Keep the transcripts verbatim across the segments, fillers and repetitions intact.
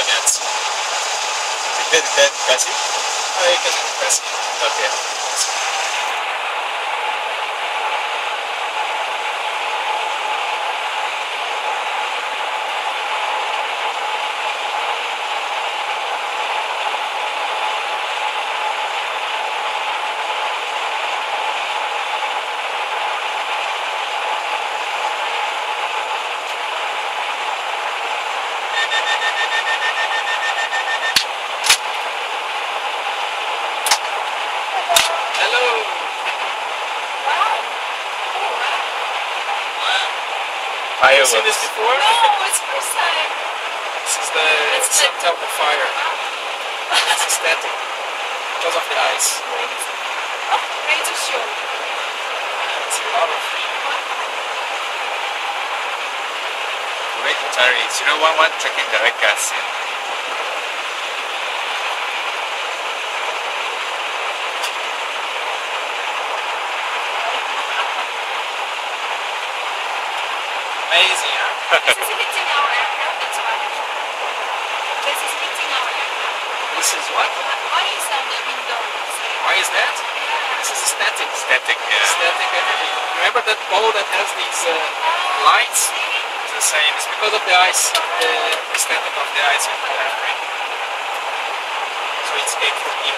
minutes. Did that press it? Oh, you can press it. Okay. Hello. Wow. Have you seen this before? No, it's first time. This is the It's center of the fire. It's static because of the ice. Oh, ready to show. It's a lot of Wait, sorry, zero one one checking direct gas in. amazing, huh? This is hitting our aircraft, that's why. This is hitting our aircraft. This is what? Why is on the window? Why is that? Yeah. This is static. Static, yeah. Static everything. Remember that ball that has these uh, lights? It's the same. It's because of the ice, the, the static of the ice in the airplane. So it escaped from here.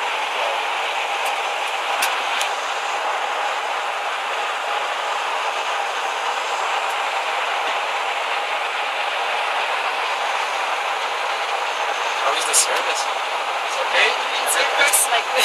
How is the service? It's okay? It's a curse like this.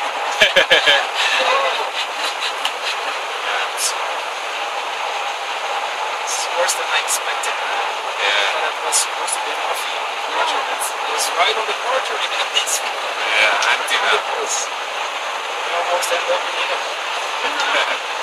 It's worse than I expected. Yeah. But it was supposed to be enough departure. It was right on the departure in this. Yeah, anti now. We almost ended up in Europe.